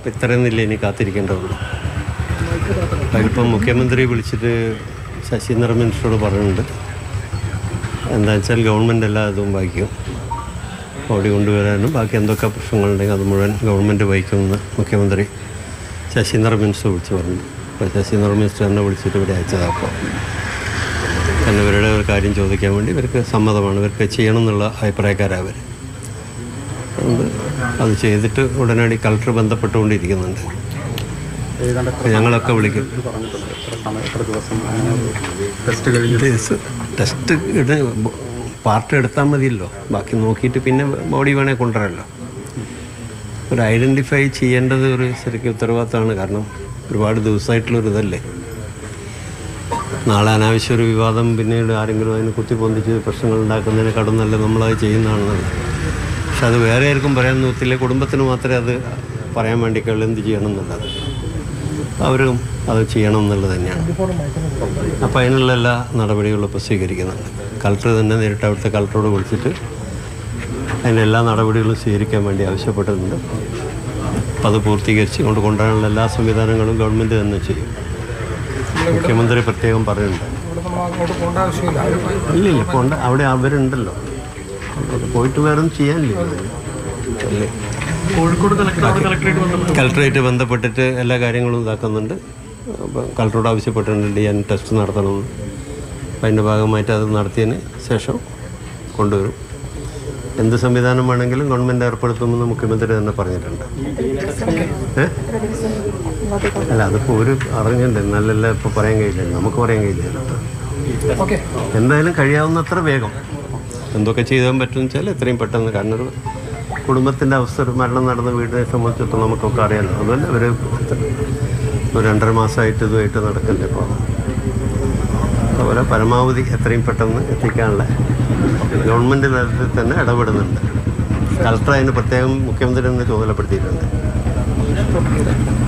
ഇത്രയൊന്നുമില്ല, ഇനി കാത്തിരിക്കേണ്ടതുള്ളൂ. അതിലിപ്പം മുഖ്യമന്ത്രി വിളിച്ചിട്ട് ശശീന്ദ്ര മിനിസ്റ്ററോട് പറഞ്ഞിട്ടുണ്ട്, എന്താ വെച്ചാൽ ഗവൺമെൻറ് എല്ലാ ഇതും വഹിക്കും, ബോഡി കൊണ്ടുവരാനും ബാക്കി എന്തൊക്കെ പ്രശ്നങ്ങളുണ്ടെങ്കിൽ അത് മുഴുവൻ ഗവൺമെൻറ് വഹിക്കുമെന്ന് മുഖ്യമന്ത്രി ശശീന്ദ്ര മിനിസ്റ്റർ വിളിച്ച് പറഞ്ഞു. അപ്പോൾ ശശീന്ദ്ര മിനിസ്റ്റർ എന്നെ വിളിച്ചിട്ട് ഇവിടെ അയച്ചതാപ്പോൾ കാരണം ഇവരുടെ ഒരു കാര്യം ചോദിക്കാൻ വേണ്ടി ഇവർക്ക് സമ്മതമാണ്, ഇവർക്ക് ചെയ്യണം എന്നുള്ള അഭിപ്രായക്കാരവർ. അതുകൊണ്ട് അത് ചെയ്തിട്ട് ഉടനടി കളക്ടർ ബന്ധപ്പെട്ടുകൊണ്ടിരിക്കുന്നുണ്ട്. ഞങ്ങളൊക്കെ വിളിക്കും. ടെസ്റ്റ് പാർട്ട് എടുത്താൽ മതിയല്ലോ, ബാക്കി നോക്കിയിട്ട് പിന്നെ ബോഡി വേണേൽ കൊണ്ടുവരാമല്ലോ. ഒരു ഐഡൻറ്റിഫൈ ചെയ്യേണ്ടത് ഒരു ശരിക്കും ഉത്തരവാദിത്തമാണ്. കാരണം ഒരുപാട് ദിവസമായിട്ടുള്ളൊരിതല്ലേ. നാളെ അനാവശ്യ ഒരു വിവാദം പിന്നീട് ആരെങ്കിലും അതിനെ കുത്തിപ്പൊന്തിച്ച് പ്രശ്നങ്ങൾ ഉണ്ടാക്കുന്നതിനെക്കാളും നല്ല നമ്മളത് ചെയ്യുന്നതാണെന്നല്ല. പക്ഷെ അത് വേറെ ആർക്കും പറയാൻ നോക്കില്ല, കുടുംബത്തിന് മാത്രമേ അത് പറയാൻ വേണ്ടിക്കുള്ളൂ എന്ത് ചെയ്യണം എന്നുള്ളത്. അവരും അത് ചെയ്യണം എന്നുള്ളത് തന്നെയാണ്. അപ്പോൾ അതിനുള്ള എല്ലാ നടപടികളും ഇപ്പോൾ സ്വീകരിക്കുന്നുണ്ട്. കളക്ടർ തന്നെ നേരിട്ട് അവിടുത്തെ കളക്ടറോട് വിളിച്ചിട്ട് അതിനെല്ലാ നടപടികളും സ്വീകരിക്കാൻ വേണ്ടി ആവശ്യപ്പെട്ടിട്ടുണ്ട്. അപ്പോൾ അത് പൂർത്തീകരിച്ച് കൊണ്ടുവരാനുള്ള എല്ലാ സംവിധാനങ്ങളും ഗവൺമെൻറ് തന്നെ ചെയ്യും. മുഖ്യമന്ത്രി പ്രത്യേകം പറയുന്നുണ്ട്. ഇല്ല പോണ്ട, അവിടെ അവരുണ്ടല്ലോ, പോയിട്ട് വേറെ ചെയ്യാനില്ല. അല്ലേ, കോഴിക്കോട് കളക്ടറേറ്റ് ബന്ധപ്പെട്ടിട്ട് എല്ലാ കാര്യങ്ങളും ഇതാക്കുന്നുണ്ട്. അപ്പോൾ കളക്ടറോട് ആവശ്യപ്പെട്ടിട്ടുണ്ട് DNA ടെസ്റ്റ് നടത്തണമെന്ന്. അപ്പോൾ അതിൻ്റെ ഭാഗമായിട്ട് അത് നടത്തിയതിന് ശേഷം കൊണ്ടുവരും. എന്ത് സംവിധാനം വേണമെങ്കിലും ഗവൺമെൻറ് ഏർപ്പെടുത്തുമെന്ന് മുഖ്യമന്ത്രി തന്നെ പറഞ്ഞിട്ടുണ്ട്. അല്ല, അതിപ്പോൾ ഒരു അറിഞ്ഞിട്ടുണ്ട്, എന്നാലല്ല ഇപ്പോൾ പറയാൻ കഴിയില്ല, നമുക്ക് പറയാൻ കഴിയില്ല. എന്തായാലും കഴിയാവുന്നത്ര വേഗം എന്തൊക്കെ ചെയ്യാൻ പറ്റുമെന്ന് വെച്ചാൽ എത്രയും പെട്ടെന്ന്. കാരണം ഒരു കുടുംബത്തിൻ്റെ അവസ്ഥ, ഒരു മരണം നടന്ന വീടിനെ സംബന്ധിച്ചിടത്തോളം നമുക്കൊക്കെ അറിയാമല്ലോ. അതുപോലെ ഒരു 2.5 മാസമായിട്ട് ഇതുമായിട്ട് നടക്കല്ലേ. ഇപ്പോൾ അതുപോലെ പരമാവധി എത്രയും പെട്ടെന്ന് എത്തിക്കാനുള്ള ഗവൺമെൻറ് തലത്തിൽ തന്നെ ഇടപെടുന്നുണ്ട്. കളക്ടർ അതിന് പ്രത്യേകം മുഖ്യമന്ത്രി തന്നെ ചുമതലപ്പെടുത്തിയിട്ടുണ്ട്.